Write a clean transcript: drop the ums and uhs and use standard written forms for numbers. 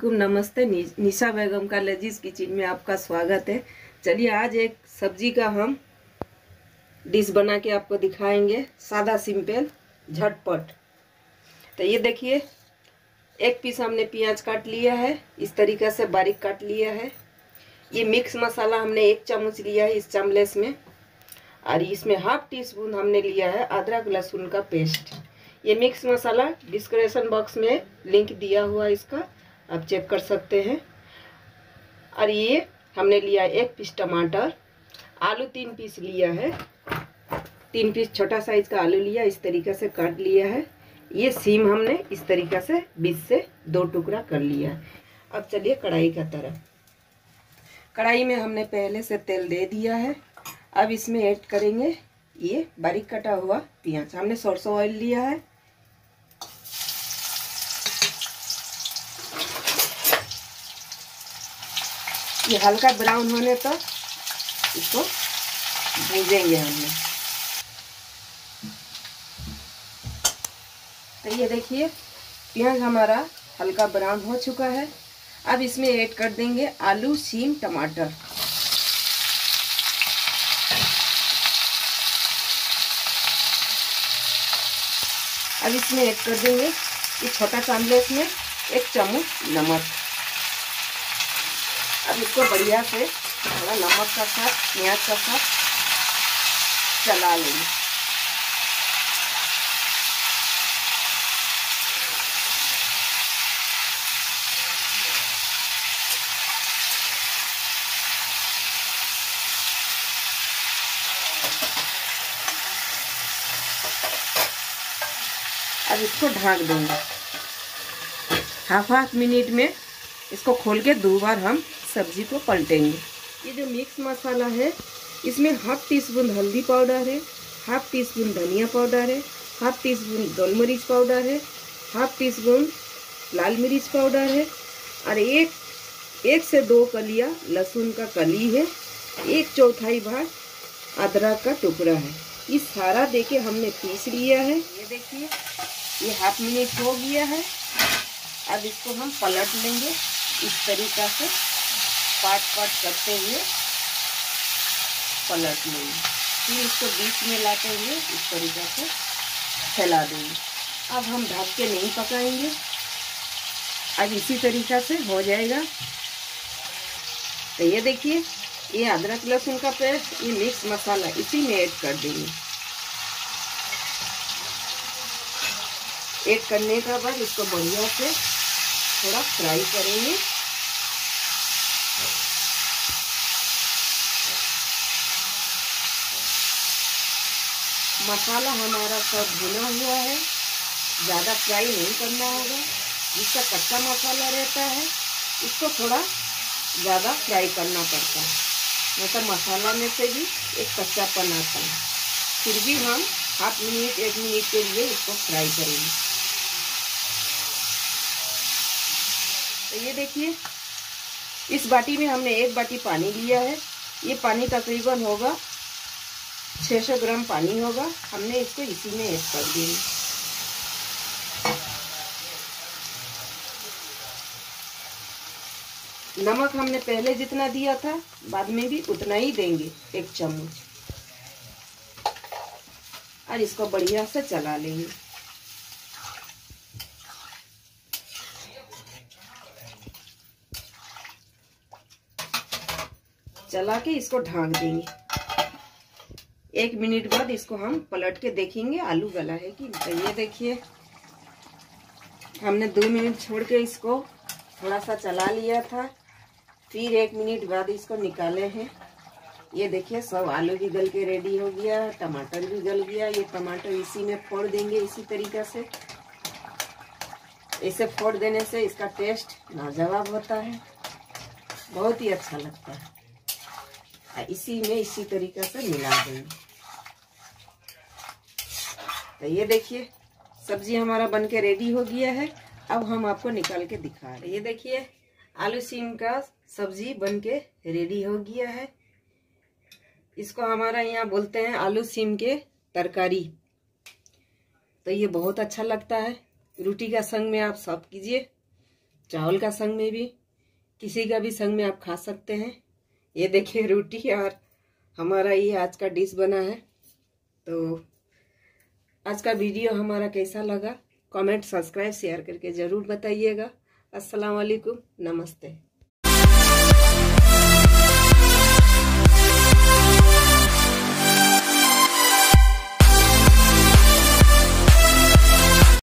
वालेकुम, नमस्ते। निशा बेगम का लजीज किचन में आपका स्वागत है। चलिए आज एक सब्जी का हम डिश बना के आपको दिखाएंगे, सादा सिंपल झटपट। तो ये देखिए, एक पीस हमने प्याज काट लिया है, इस तरीक़े से बारीक काट लिया है। ये मिक्स मसाला हमने 1 चम्मच लिया है इस चमलेस में, और इसमें हाफ टी स्पून हमने लिया है अदरक लहसुन का पेस्ट। ये मिक्स मसाला डिस्क्रिप्शन बॉक्स में लिंक दिया हुआ है, इसका आप चेक कर सकते हैं। और ये हमने लिया 1 पीस टमाटर, आलू 3 पीस लिया है, 3 पीस छोटा साइज का आलू लिया, इस तरीके से काट लिया है। ये सीम हमने इस तरीके से बीच से 2 टुकड़ा कर लिया है। अब चलिए कढ़ाई का तरफ। कढ़ाई में हमने पहले से तेल दे दिया है। अब इसमें ऐड करेंगे ये बारीक कटा हुआ प्याज। हमने सरसों ऑयल लिया है। ये हल्का ब्राउन होने तक इसको भूजेंगे हमने। तो ये देखिए, प्याज हमारा हल्का ब्राउन हो चुका है। अब इसमें ऐड कर देंगे आलू, सीम, टमाटर। अब इसमें ऐड कर देंगे ये छोटा चम्मच में 1 चम्मच नमक। अब इसको बढ़िया से थोड़ा नमक का साथ प्याज का साथ चला लेंगे। अब इसको ढक देंगे। हाफ मिनट में इसको खोल के 2 बार हम सब्जी को पलटेंगे। ये जो मिक्स मसाला है, इसमें हाफ टी स्पून हल्दी पाउडर है, हाफ टी स्पून धनिया पाउडर है, हाफ टी स्पून गोल मिर्च पाउडर है, हाफ टी स्पून लाल मिर्च पाउडर है, और एक से 2 कलियां लहसुन का कली है, 1/4 भाग अदरक का टुकड़ा है। ये सारा देके हमने पीस लिया है। ये देखिए, ये हाफ मिनट हो गया है। अब इसको हम पलट लेंगे इस तरीक़ा से, पाट करते हुए पलट लेंगे। फिर इसको बीच में लाते हुए इस तरीक़े से फैला देंगे। अब हम ढक के नहीं पकाएंगे, अब इसी तरीक़ा से हो जाएगा। तो ये देखिए, ये अदरक लहसुन का पेस्ट, ये मिक्स मसाला इसी में ऐड कर देंगे। ऐड करने का बाद इसको बढ़िया से थोड़ा फ्राई करेंगे। मसाला हमारा सब भुना हुआ है, ज़्यादा फ्राई नहीं करना होगा। जिसका कच्चा मसाला रहता है इसको थोड़ा ज़्यादा फ्राई करना पड़ता है, नहीं तो मसाला में से भी एक कच्चापन आता है। फिर भी हम हाफ मिनट 1 मिनट के लिए इसको फ्राई करेंगे। तो ये देखिए, इस बाटी में हमने 1 बाटी पानी लिया है। ये पानी तकरीबन होगा 600 ग्राम पानी होगा। हमने इसको इसी में ऐड कर देंगे। नमक हमने पहले जितना दिया था, बाद में भी उतना ही देंगे, 1 चम्मच। और इसको बढ़िया से चला लेंगे। चला के इसको ढक देंगे। 1 मिनट बाद इसको हम पलट के देखेंगे आलू गला है कि नहीं। तो ये देखिए, हमने 2 मिनट छोड़ के इसको थोड़ा सा चला लिया था, फिर 1 मिनट बाद इसको निकाले हैं। ये देखिए, सब आलू भी गल के रेडी हो गया, टमाटर भी गल गया। ये टमाटर इसी में फोड़ देंगे इसी तरीक़े से। इसे फोड़ देने से इसका टेस्ट लाजवाब होता है, बहुत ही अच्छा लगता है। इसी में इसी तरीक़े से मिला देंगे। तो ये देखिए, सब्जी हमारा बनके रेडी हो गया है। अब हम आपको निकाल के दिखा रहे हैं। ये देखिए, आलू सीम का सब्जी बनके रेडी हो गया है। इसको हमारा यहाँ बोलते हैं आलू सीम के तरकारी। तो ये बहुत अच्छा लगता है। रोटी का संग में आप सर्व कीजिए। चावल का संग में भी, किसी का भी संग में आप खा सकते हैं। ये देखिए रोटी और हमारा ये आज का डिश बना है। तो आज का वीडियो हमारा कैसा लगा, कमेंट, सब्सक्राइब, शेयर करके ज़रूर बताइएगा। अस्सलाम वालेकुम, नमस्ते।